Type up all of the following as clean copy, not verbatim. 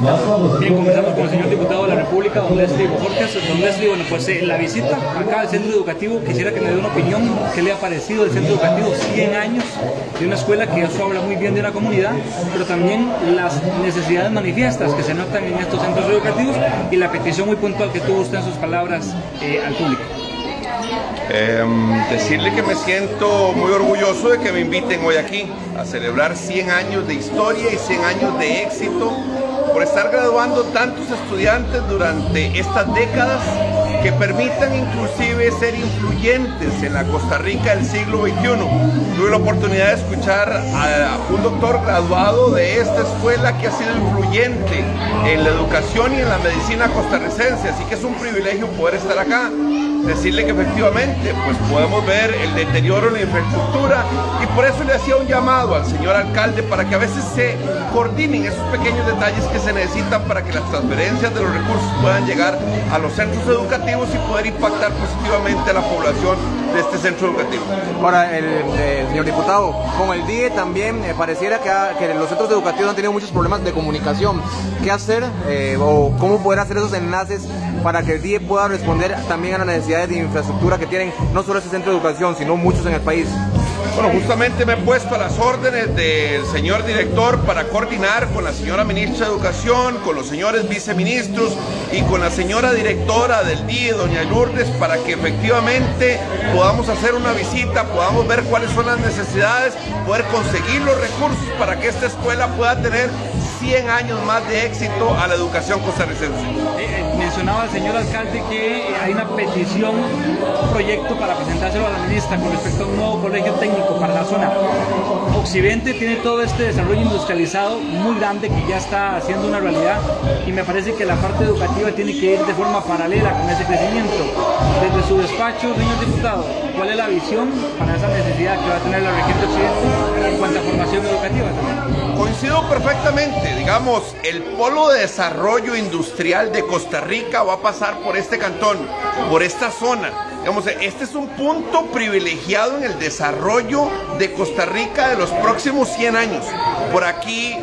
Bien, conversamos con el señor diputado de la República, don Leslie Bojorquez. Don Leslie, bueno, pues la visita acá al centro educativo, quisiera que me dé una opinión. ¿Qué le ha parecido el centro educativo? 100 años de una escuela que eso habla muy bien de una comunidad, pero también las necesidades manifiestas que se notan en estos centros educativos y la petición muy puntual que tuvo usted en sus palabras al público. Decirle que me siento muy orgulloso de que me inviten hoy aquí a celebrar 100 años de historia y 100 años de éxito por estar graduando tantos estudiantes durante estas décadas que permitan inclusive ser influyentes en la Costa Rica del siglo XXI. Tuve la oportunidad de escuchar a un doctor graduado de esta escuela que ha sido influyente en la educación y en la medicina costarricense, así que es un privilegio poder estar acá. Decirle que efectivamente pues podemos ver el deterioro en la infraestructura y por eso le hacía un llamado al señor alcalde para que a veces se coordinen esos pequeños detalles que se necesitan para que las transferencias de los recursos puedan llegar a los centros educativos y poder impactar positivamente a la población de este centro educativo. Ahora, señor diputado, con el DIE también pareciera que los centros educativos han tenido muchos problemas de comunicación. ¿Qué hacer o cómo poder hacer esos enlaces para que el DIE pueda responder también a las necesidades de infraestructura que tienen no solo este centro de educación, sino muchos en el país? Bueno, justamente me he puesto a las órdenes del señor director para coordinar con la señora ministra de Educación, con los señores viceministros y con la señora directora del DIE, doña Lourdes, para que efectivamente podamos hacer una visita, podamos ver cuáles son las necesidades, poder conseguir los recursos para que esta escuela pueda tener 100 años más de éxito a la educación costarricense. Mencionaba el señor alcalde que hay una petición, un proyecto para presentárselo a la ministra con respecto a un nuevo colegio técnico para la zona. Occidente tiene todo este desarrollo industrializado muy grande que ya está haciendo una realidad y me parece que la parte educativa tiene que ir de forma paralela con ese crecimiento. Desde su despacho, señor diputado, ¿cuál es la visión para esa necesidad que va a tener la región de Occidente en cuanto a formación educativa también? Coincido perfectamente, digamos, el polo de desarrollo industrial de Costa Rica va a pasar por este cantón, por esta zona. Digamos, este es un punto privilegiado en el desarrollo de Costa Rica de los próximos 100 años. Por aquí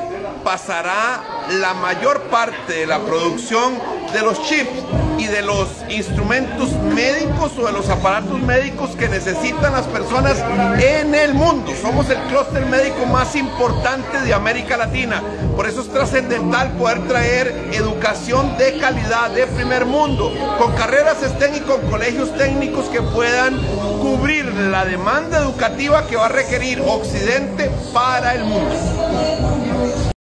pasará la mayor parte de la producción de los chips y de los instrumentos médicos o de los aparatos médicos que necesitan las personas en el mundo. Somos el clúster médico más importante de América Latina. Por eso es trascendental poder traer educación de calidad, de primer mundo, con carreras STEM y con colegios técnicos que puedan cubrir la demanda educativa que va a requerir Occidente para el mundo.